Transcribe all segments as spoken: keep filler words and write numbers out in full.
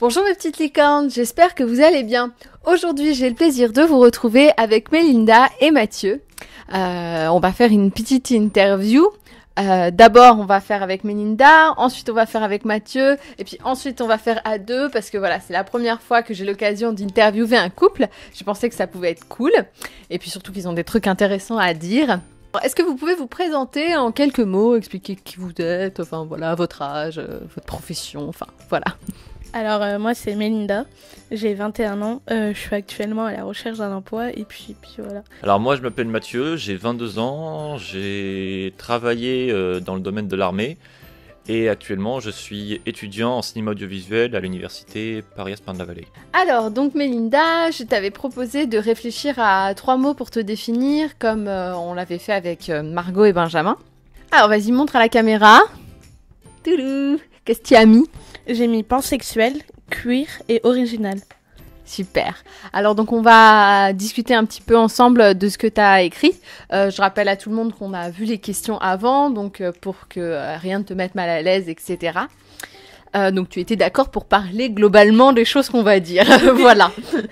Bonjour mes petites licornes, j'espère que vous allez bien. Aujourd'hui j'ai le plaisir de vous retrouver avec Mélinda et Mathieu. Euh, on va faire une petite interview. Euh, d'abord on va faire avec Mélinda, ensuite on va faire avec Mathieu, et puis ensuite on va faire à deux parce que voilà, c'est la première fois que j'ai l'occasion d'interviewer un couple. Je pensais que ça pouvait être cool, et puis surtout qu'ils ont des trucs intéressants à dire. Est-ce que vous pouvez vous présenter en quelques mots, expliquer qui vous êtes, enfin voilà, votre âge, euh, votre profession, enfin voilà. Alors euh, moi c'est Mélinda, j'ai vingt et un ans, euh, je suis actuellement à la recherche d'un emploi et puis, puis voilà. Alors moi je m'appelle Mathieu, j'ai vingt-deux ans, j'ai travaillé euh, dans le domaine de l'armée et actuellement je suis étudiant en cinéma audiovisuel à l'université Paris-Esparne-la-Vallée. Alors donc Mélinda, je t'avais proposé de réfléchir à trois mots pour te définir comme euh, on l'avait fait avec euh, Margot et Benjamin. Alors vas-y, montre à la caméra. Toulou, qu'est-ce que tu as mis ? J'ai mis pansexuel, queer et original. Super. Alors donc on va discuter un petit peu ensemble de ce que tu as écrit. Euh, je rappelle à tout le monde qu'on a vu les questions avant, donc euh, pour que euh, rien ne te mette mal à l'aise, et cetera. Euh, donc tu étais d'accord pour parler globalement des choses qu'on va dire. Voilà.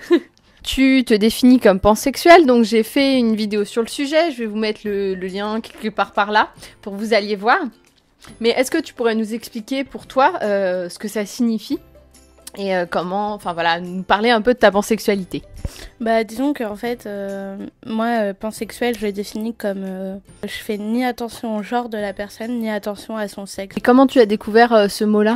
Tu te définis comme pansexuel, donc j'ai fait une vidéo sur le sujet. Je vais vous mettre le, le lien quelque part par là pour que vous alliez voir. Mais est-ce que tu pourrais nous expliquer pour toi euh, ce que ça signifie et euh, comment, enfin voilà, nous parler un peu de ta pansexualité? Bah disons qu'en fait, euh, moi, euh, pansexuel, je le définis comme euh, je fais ni attention au genre de la personne, ni attention à son sexe. Et comment tu as découvert euh, ce mot-là?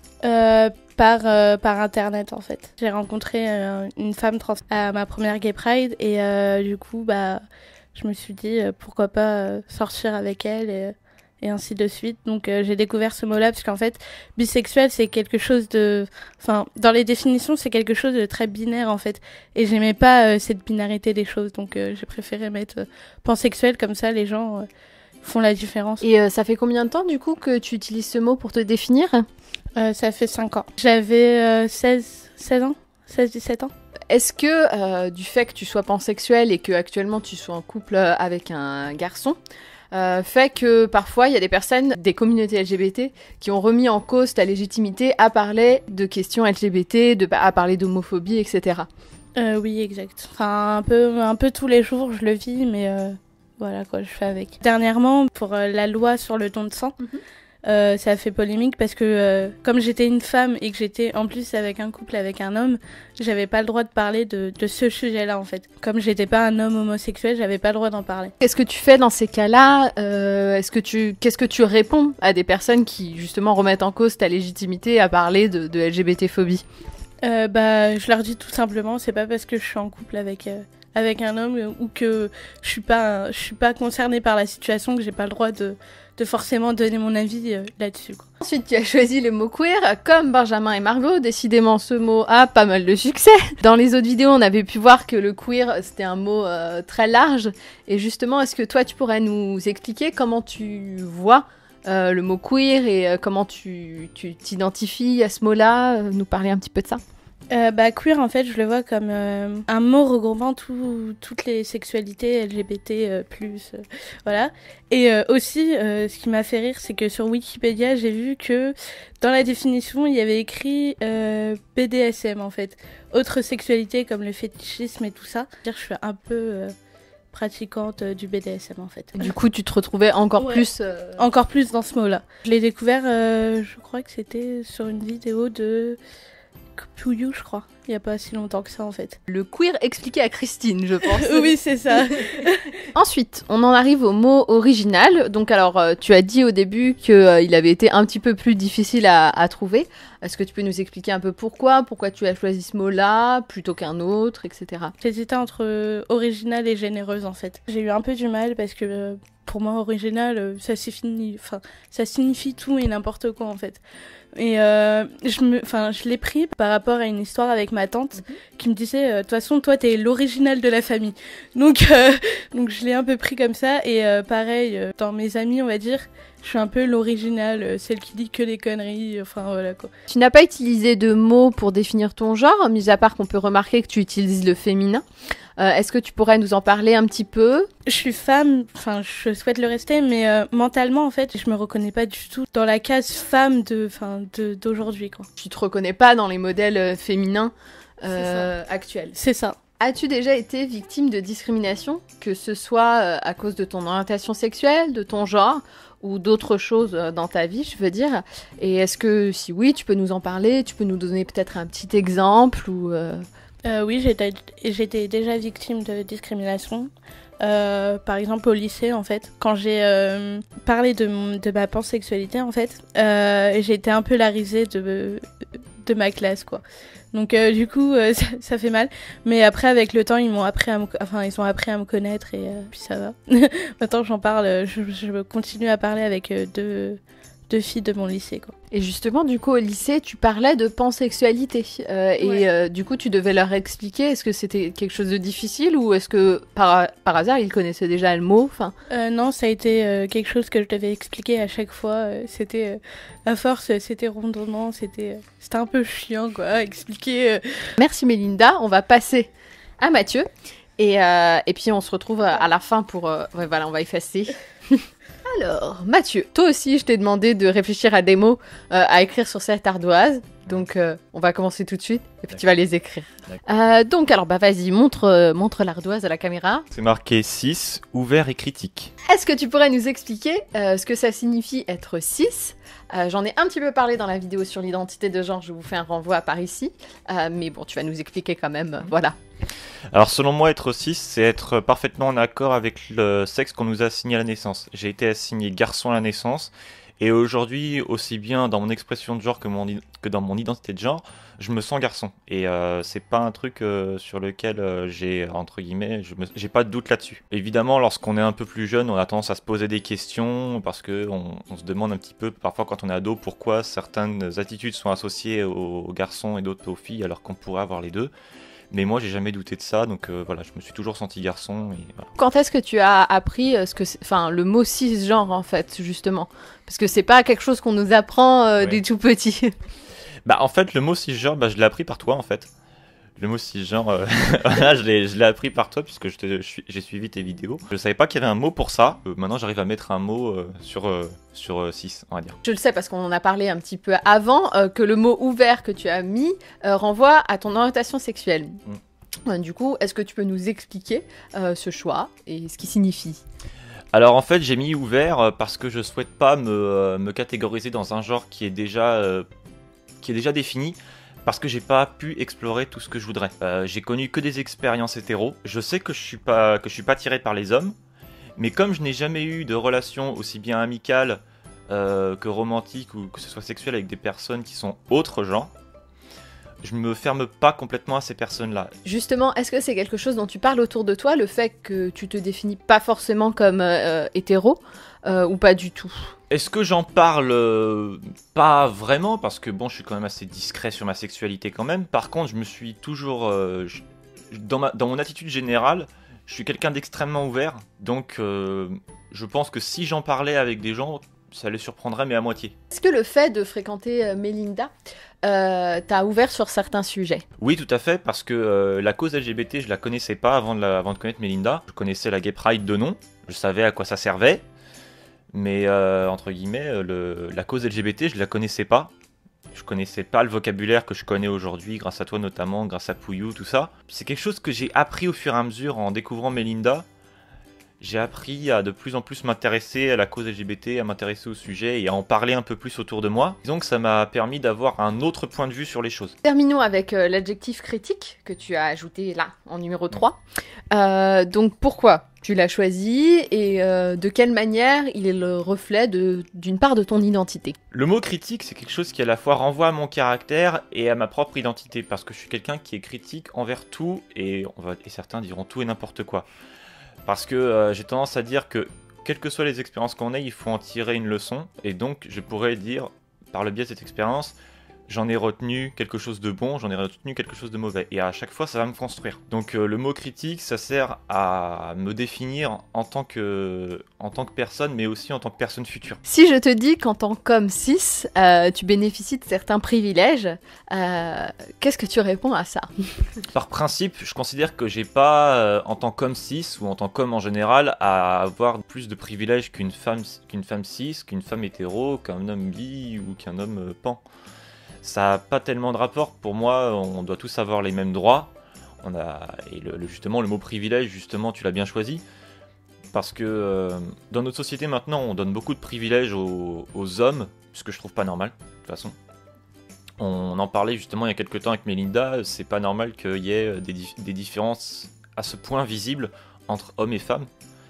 euh, par, euh, par internet en fait. J'ai rencontré euh, une femme trans à ma première Gay Pride et euh, du coup, bah, je me suis dit euh, pourquoi pas euh, sortir avec elle et... et ainsi de suite. Donc euh, j'ai découvert ce mot-là parce qu'en fait, bisexuel, c'est quelque chose de... Enfin, dans les définitions, c'est quelque chose de très binaire, en fait. Et j'aimais pas euh, cette binarité des choses, donc euh, j'ai préféré mettre euh, pansexuel, comme ça, les gens euh, font la différence. Et euh, ça fait combien de temps, du coup, que tu utilises ce mot pour te définir? euh, Ça fait cinq ans. J'avais euh, seize, seize ans, seize dix-sept ans. Est-ce que, euh, du fait que tu sois pansexuel et que actuellement tu sois en couple avec un garçon, Euh, fait que parfois il y a des personnes des communautés L G B T qui ont remis en cause ta légitimité à parler de questions L G B T, de, à parler d'homophobie, et cetera. Euh, oui, exact. Enfin, un peu, un peu tous les jours, je le vis, mais euh, voilà quoi, je fais avec. Dernièrement, pour euh, la loi sur le don de sang, mm-hmm. Euh, ça a fait polémique parce que euh, comme j'étais une femme et que j'étais en plus avec un couple avec un homme, j'avais pas le droit de parler de, de ce sujet-là en fait. Comme j'étais pas un homme homosexuel, j'avais pas le droit d'en parler. Qu'est-ce que tu fais dans ces cas-là? euh, Est-ce que tu, qu'est-ce que tu réponds à des personnes qui justement remettent en cause ta légitimité à parler de, de L G B T-phobie? euh, Bah, je leur dis tout simplement, c'est pas parce que je suis en couple avec euh, avec un homme ou que je suis pas, je suis pas concernée par la situation que j'ai pas le droit de de forcément donner mon avis euh, là-dessus, quoi. Ensuite, tu as choisi le mot queer, comme Benjamin et Margot. Décidément, ce mot a pas mal de succès. Dans les autres vidéos, on avait pu voir que le queer, c'était un mot euh, très large. Et justement, est-ce que toi, tu pourrais nous expliquer comment tu vois euh, le mot queer et euh, comment tu, tu t'identifies à ce mot-là, euh, nous parler un petit peu de ça? Euh, bah, queer, en fait, je le vois comme euh, un mot regroupant tout, toutes les sexualités L G B T euh, plus, euh, voilà. Et euh, aussi, euh, ce qui m'a fait rire, c'est que sur Wikipédia, j'ai vu que dans la définition, il y avait écrit euh, B D S M, en fait. Autre sexualité comme le fétichisme et tout ça. C'est-à-dire que je suis un peu euh, pratiquante euh, du B D S M, en fait. Du coup, tu te retrouvais encore ouais. plus... Euh... Encore plus dans ce mot-là. Je l'ai découvert, euh, je crois que c'était sur une vidéo de... To You, je crois. Il n'y a pas si longtemps que ça, en fait. Le queer expliqué à Christine, je pense. Oui, c'est ça. Ensuite, on en arrive au mot original. Donc, alors, euh, tu as dit au début qu'il euh, avait été un petit peu plus difficile à, à trouver. Est-ce que tu peux nous expliquer un peu pourquoi? Pourquoi tu as choisi ce mot-là plutôt qu'un autre, et cetera. J'hésitais entre euh, original et généreuse, en fait. J'ai eu un peu du mal parce que, euh, pour moi, original, euh, ça signifie, enfin, ça signifie tout et n'importe quoi, en fait. Et euh, je me, enfin, je l'ai pris par rapport à une histoire avec ma tante mm-hmm. qui me disait, de euh, toute façon, toi, t'es l'original de la famille. Donc, euh, donc je l'ai un peu pris comme ça. Et euh, pareil, euh, dans mes amis, on va dire, je suis un peu l'original, euh, celle qui dit que des conneries. Enfin, voilà quoi. Tu n'as pas utilisé de mots pour définir ton genre, mis à part qu'on peut remarquer que tu utilises le féminin. Euh, est-ce que tu pourrais nous en parler un petit peu? Je suis femme, enfin je souhaite le rester, mais euh, mentalement en fait, je me reconnais pas du tout dans la case femme de, enfin enfin, de, d'aujourd'hui, quoi. Tu te reconnais pas dans les modèles euh, féminins euh, actuels. C'est ça. As-tu déjà été victime de discrimination, que ce soit euh, à cause de ton orientation sexuelle, de ton genre, ou d'autres choses euh, dans ta vie, je veux dire? Et est-ce que, si oui, tu peux nous en parler, tu peux nous donner peut-être un petit exemple ou... Euh... Euh, oui, j'étais, j'étais déjà victime de discrimination. Euh, par exemple au lycée, en fait, quand j'ai euh, parlé de, mon, de ma pansexualité, en fait, euh, j'ai été un peu la risée de, de ma classe, quoi. Donc euh, du coup, euh, ça, ça fait mal. Mais après, avec le temps, ils m'ont appris à me, enfin, ils ont appris à me connaître et euh, puis ça va. Maintenant, j'en parle, je, je continue à parler avec euh, deux, deux filles de mon lycée, quoi. Et justement, du coup, au lycée, tu parlais de pansexualité. Euh, et Ouais. euh, du coup, tu devais leur expliquer, est-ce que c'était quelque chose de difficile ou est-ce que par, par hasard, ils connaissaient déjà le mot? Enfin, Euh, non, ça a été euh, quelque chose que je devais expliquer à chaque fois. Euh, c'était, euh, à force, c'était redondant, c'était, euh, c'était un peu chiant, quoi, à expliquer. Euh... merci Mélinda, on va passer à Mathieu. Et, euh, et puis, on se retrouve à la fin pour... Euh... Ouais, voilà, on va effacer. Alors, Mathieu, toi aussi, je t'ai demandé de réfléchir à des mots euh, à écrire sur cette ardoise. Donc, euh, on va commencer tout de suite et puis tu vas les écrire. Euh, donc, alors, bah vas-y, montre, euh, montre l'ardoise à la caméra. C'est marqué cis, ouvert et critique. Est-ce que tu pourrais nous expliquer euh, ce que ça signifie être cis? euh, J'en ai un petit peu parlé dans la vidéo sur l'identité de genre, je vous fais un renvoi par ici. Euh, mais bon, tu vas nous expliquer quand même, euh, voilà. Alors selon moi, être cis, c'est être parfaitement en accord avec le sexe qu'on nous a assigné à la naissance. J'ai été assigné garçon à la naissance, et aujourd'hui, aussi bien dans mon expression de genre que, mon, que dans mon identité de genre, je me sens garçon. Et euh, c'est pas un truc euh, sur lequel euh, j'ai, entre guillemets, je me, j'ai pas de doute là-dessus. Évidemment, lorsqu'on est un peu plus jeune, on a tendance à se poser des questions, parce que on, on se demande un petit peu, parfois quand on est ado, pourquoi certaines attitudes sont associées aux, aux garçons et d'autres aux filles, alors qu'on pourrait avoir les deux. Mais moi, j'ai jamais douté de ça, donc euh, voilà, je me suis toujours senti garçon. Et voilà. Quand est-ce que tu as appris euh, ce que, enfin, le mot cisgenre en fait, justement? Parce que c'est pas quelque chose qu'on nous apprend euh, Ouais. dès tout petit. Bah en fait, le mot cisgenre, bah, je l'ai appris par toi en fait. Le mot cisgenre, euh, voilà, je l'ai, je l'ai appris par toi puisque je te, je suis- j'ai suivi tes vidéos. Je savais pas qu'il y avait un mot pour ça. Euh, maintenant, j'arrive à mettre un mot euh, sur euh, sur euh, cis, on va dire. Je le sais parce qu'on en a parlé un petit peu avant, euh, que le mot ouvert que tu as mis euh, renvoie à ton orientation sexuelle. Euh, Du coup, est-ce que tu peux nous expliquer euh, ce choix et ce qu'il signifie? Alors en fait, j'ai mis ouvert euh, parce que je souhaite pas me, euh, me catégoriser dans un genre qui est déjà euh, qui est déjà défini. Parce que j'ai pas pu explorer tout ce que je voudrais. Euh, j'ai connu que des expériences hétéros. Je sais que je suis pas que je suis pas tiré par les hommes, mais comme je n'ai jamais eu de relation aussi bien amicale euh, que romantique ou que ce soit sexuelle avec des personnes qui sont autres genres, je me ferme pas complètement à ces personnes-là. Justement, est-ce que c'est quelque chose dont tu parles autour de toi, le fait que tu te définis pas forcément comme euh, hétéro euh, ou pas du tout? Est-ce que j'en parle euh, Pas vraiment, parce que bon, je suis quand même assez discret sur ma sexualité quand même. Par contre, je me suis toujours... euh, je- dans, ma, dans mon attitude générale, je suis quelqu'un d'extrêmement ouvert. Donc, euh, je pense que si j'en parlais avec des gens, ça les surprendrait, mais à moitié. Est-ce que le fait de fréquenter euh, Mélinda euh, t'a ouvert sur certains sujets? Oui, tout à fait, parce que euh, la cause L G B T, je la connaissais pas avant de, la- avant de connaître Mélinda. Je connaissais la Gay Pride de nom, je savais à quoi ça servait. Mais euh, entre guillemets, euh, le, la cause L G B T, je la connaissais pas. Je connaissais pas le vocabulaire que je connais aujourd'hui, grâce à toi notamment, grâce à Pouillou, tout ça. C'est quelque chose que j'ai appris au fur et à mesure en découvrant Mélinda. J'ai appris à de plus en plus m'intéresser à la cause L G B T, à m'intéresser au sujet et à en parler un peu plus autour de moi. Disons que ça m'a permis d'avoir un autre point de vue sur les choses. Terminons avec euh, l'adjectif critique que tu as ajouté là, en numéro trois. Euh, donc pourquoi tu l'as choisi et euh, de quelle manière il est le reflet de- d'une part de ton identité? Le mot critique, c'est quelque chose qui à la fois renvoie à mon caractère et à ma propre identité, parce que je suis quelqu'un qui est critique envers tout, et, on va, et certains diront tout et n'importe quoi. Parce que euh, j'ai tendance à dire que, quelles que soient les expériences qu'on ait, il faut en tirer une leçon, et donc je pourrais dire, par le biais de cette expérience, j'en ai retenu quelque chose de bon, j'en ai retenu quelque chose de mauvais. Et à chaque fois, ça va me construire. Donc euh, le mot critique, ça sert à me définir en tant que, en tant que personne, mais aussi en tant que personne future. Si je te dis qu'en tant qu'homme cis, euh, tu bénéficies de certains privilèges, euh, qu'est-ce que tu réponds à ça? Par principe, je considère que j'ai pas, euh, en tant qu'homme cis ou en tant qu'homme en général, à avoir plus de privilèges qu'une femme, qu'une femme cis, qu'une femme hétéro, qu'un homme bi ou qu'un homme euh, pan. Ça n'a pas tellement de rapport. Pour moi, on doit tous avoir les mêmes droits. On a, et le, le- justement, le mot privilège, justement, tu l'as bien choisi. Parce que euh, dans notre société maintenant, on donne beaucoup de privilèges aux, aux hommes, ce que je trouve pas normal, de toute façon. On en parlait justement il y a quelques temps avec Mélinda, c'est pas normal qu'il y ait des, dif- des différences à ce point visibles entre hommes et femmes.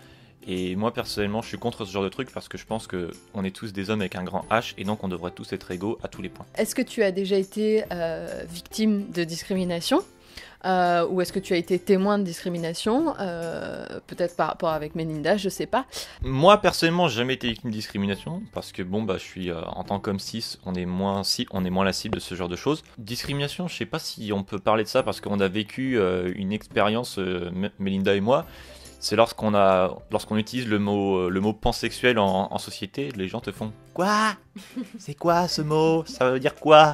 Et moi personnellement, je suis contre ce genre de truc parce que je pense qu'on est tous des hommes avec un grand H et donc on devrait tous être égaux à tous les points. Est-ce que tu as déjà été euh, victime de discrimination euh, ou est-ce que tu as été témoin de discrimination euh, peut-être par rapport avec Mélinda, je sais pas. Moi personnellement, j'ai jamais été victime de discrimination parce que bon bah je suis euh, en tant qu'homme cis, on est moins si on est moins la cible de ce genre de choses. Discrimination, je sais pas si on peut parler de ça parce qu'on a vécu euh, une expérience euh, M- Mélinda et moi. C'est lorsqu'on a lorsqu'on utilise le mot le mot pansexuel en, en société, les gens te font quoi? C'est quoi ce mot? Ça veut dire quoi?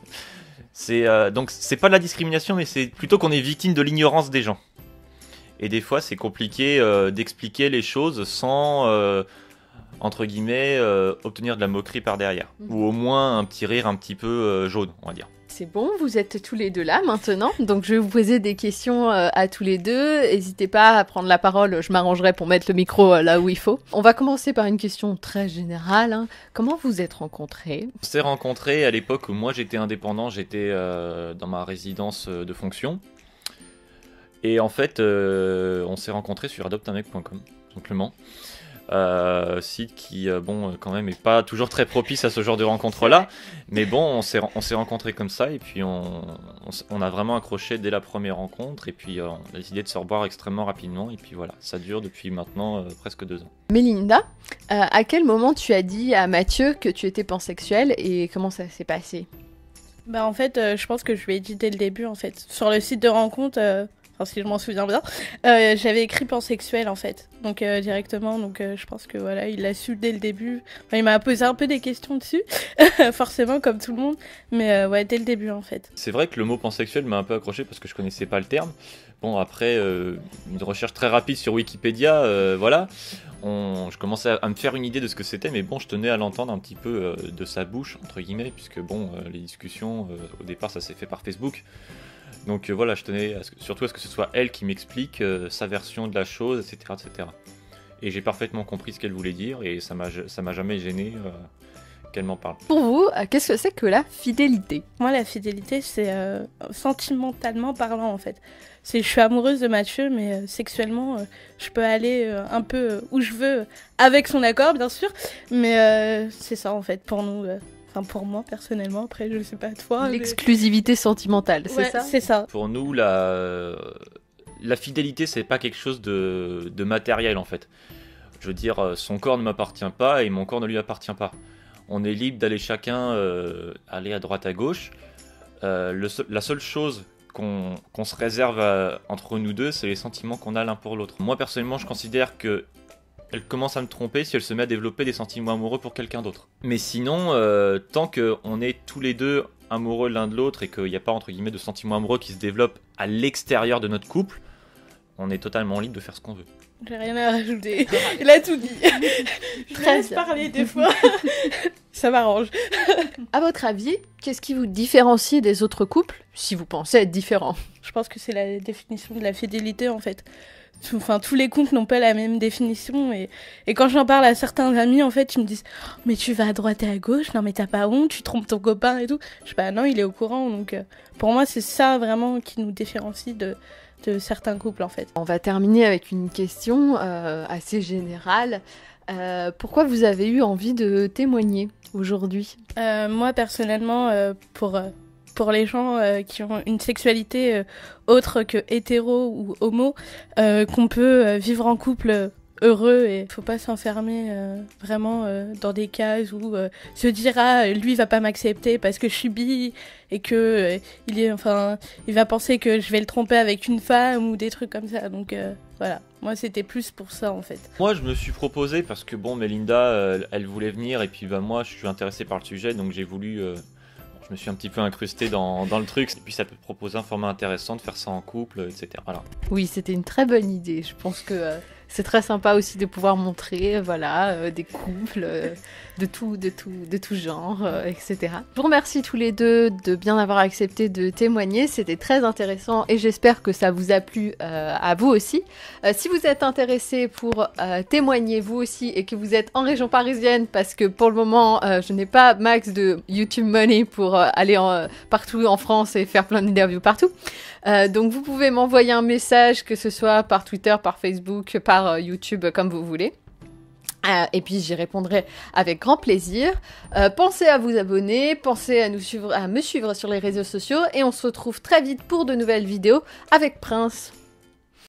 C'est euh, donc c'est pas de la discrimination, mais c'est plutôt qu'on est victime de l'ignorance des gens. Et des fois, c'est compliqué euh, d'expliquer les choses sans, euh, entre guillemets, euh, obtenir de la moquerie par derrière. Mhm. Ou au moins un petit rire un petit peu euh, jaune, on va dire. C'est bon, vous êtes tous les deux là maintenant, donc je vais vous poser des questions euh, à tous les deux. N'hésitez pas à prendre la parole, je m'arrangerai pour mettre le micro euh, là où il faut. On va commencer par une question très générale. hein. Comment vous êtes rencontrés? On s'est rencontrés à l'époque où moi j'étais indépendant, j'étais euh, dans ma résidence euh, de fonction. Et en fait, euh, on s'est rencontrés sur adopte un mec point com, tout simplement. Euh, site qui, euh, bon, euh, quand même, est pas toujours très propice à ce genre de rencontres-là. Mais bon, on s'est, on s'est rencontrés comme ça, et puis on, on, s- on a vraiment accroché dès la première rencontre, et puis euh, on a décidé de se revoir extrêmement rapidement, et puis voilà, ça dure depuis maintenant euh, presque deux ans. Mélinda, euh, à quel moment tu as dit à Mathieu que tu étais pansexuelle et comment ça s'est passé? Bah en fait, euh, je pense que je lui ai dit dès le début en fait. Sur le site de rencontre, euh, enfin si je m'en souviens bien, euh, j'avais écrit pansexuel en fait. Donc euh, directement, donc euh, je pense que voilà, il l'a su dès le début. Enfin, il m'a posé un peu des questions dessus, forcément comme tout le monde, mais euh, ouais dès le début en fait. C'est vrai que le mot pansexuel m'a un peu accroché parce que je connaissais pas le terme. Bon, après, euh, une recherche très rapide sur Wikipédia, euh, voilà. On, je commençais à, à me faire une idée de ce que c'était, mais bon, je tenais à l'entendre un petit peu euh, de sa bouche, entre guillemets, puisque bon, euh, les discussions, euh, au départ, ça s'est fait par Facebook. Donc euh, voilà, je tenais à ce que- surtout à ce que ce soit elle qui m'explique euh, sa version de la chose, et cetera, et cetera. Et j'ai parfaitement compris ce qu'elle voulait dire, et ça m'a, ça m'a jamais gêné euh, qu'elle m'en parle. Pour vous, euh, qu'est-ce que c'est que la fidélité? Moi, la fidélité, c'est euh, sentimentalement parlant en fait. C'est, je suis amoureuse de Mathieu, mais euh, sexuellement, euh, je peux aller euh, un peu euh, où je veux, euh, avec son accord, bien sûr. Mais euh, c'est ça en fait pour nous. euh, Enfin, pour moi personnellement. Après, je sais pas toi. mais- L'exclusivité sentimentale, c'est Ouais, ça? c'est ça. Pour nous, la, la fidélité, c'est pas quelque chose de, de matériel en fait. Je veux dire, euh, son corps ne m'appartient pas et mon corps ne lui appartient pas. On est libre d'aller chacun euh, aller à droite à gauche. Euh, le seul- la seule chose qu'on qu'on se réserve à- entre nous deux, c'est les sentiments qu'on a l'un pour l'autre. Moi personnellement, je considère que elle commence à me tromper si elle se met à développer des sentiments amoureux pour quelqu'un d'autre. Mais sinon, euh, tant qu'on est tous les deux amoureux l'un de l'autre et qu'il n'y a pas entre guillemets de sentiments amoureux qui se développent à l'extérieur de notre couple, on est totalement libre de faire ce qu'on veut. J'ai rien à rajouter. Il a tout dit. Je Très laisse bien. parler des fois. Ça m'arrange. À votre avis, qu'est-ce qui vous différencie des autres couples, si vous pensez être différents? Je pense que c'est la définition de la fidélité en fait. Tout- Enfin, tous les couples n'ont pas la même définition et, et quand j'en parle à certains amis, en fait, ils me disent oh, mais tu vas à droite et à gauche, non mais t'as pas honte, tu trompes ton copain et tout. Je sais pas, non, il est au courant, donc euh, pour moi c'est ça vraiment qui nous différencie de, de certains couples en fait. On va terminer avec une question euh, assez générale. Euh, pourquoi vous avez eu envie de témoigner aujourd'hui? Euh, moi personnellement, euh, pour, euh, pour les gens euh, qui ont une sexualité euh, autre que hétéro ou homo, euh, qu'on peut euh, vivre en couple euh, heureux et faut pas s'enfermer euh, vraiment euh, dans des cases où euh, se dire ah lui va pas m'accepter parce que je suis bi et que euh, il est enfin il va penser que je vais le tromper avec une femme ou des trucs comme ça. Donc euh, voilà, moi c'était plus pour ça en fait. Moi je me suis proposé parce que bon Mélinda euh, elle voulait venir et puis bah moi je suis intéressé par le sujet donc j'ai voulu euh, je me suis un petit peu incrusté dans, dans le truc et puis ça peut proposer un format intéressant de faire ça en couple, et cetera. Voilà. Oui, c'était une très bonne idée. Je pense que euh, c'est très sympa aussi de pouvoir montrer, euh, voilà, euh, des couples euh, de tout, de tout, de tout genre, euh, et cetera. Je vous remercie tous les deux de bien avoir accepté de témoigner. C'était très intéressant et j'espère que ça vous a plu euh, à vous aussi. Euh, si vous êtes intéressés pour euh, témoigner vous aussi et que vous êtes en région parisienne, parce que pour le moment euh, je n'ai pas max de YouTube money pour euh, aller en, euh, partout en France et faire plein d'interviews partout. Euh, donc vous pouvez m'envoyer un message, que ce soit par Twitter, par Facebook, par euh, YouTube, comme vous voulez. Euh, et puis j'y répondrai avec grand plaisir. Euh, pensez à vous abonner, pensez à, nous suivre, à me suivre sur les réseaux sociaux et on se retrouve très vite pour de nouvelles vidéos avec Prince.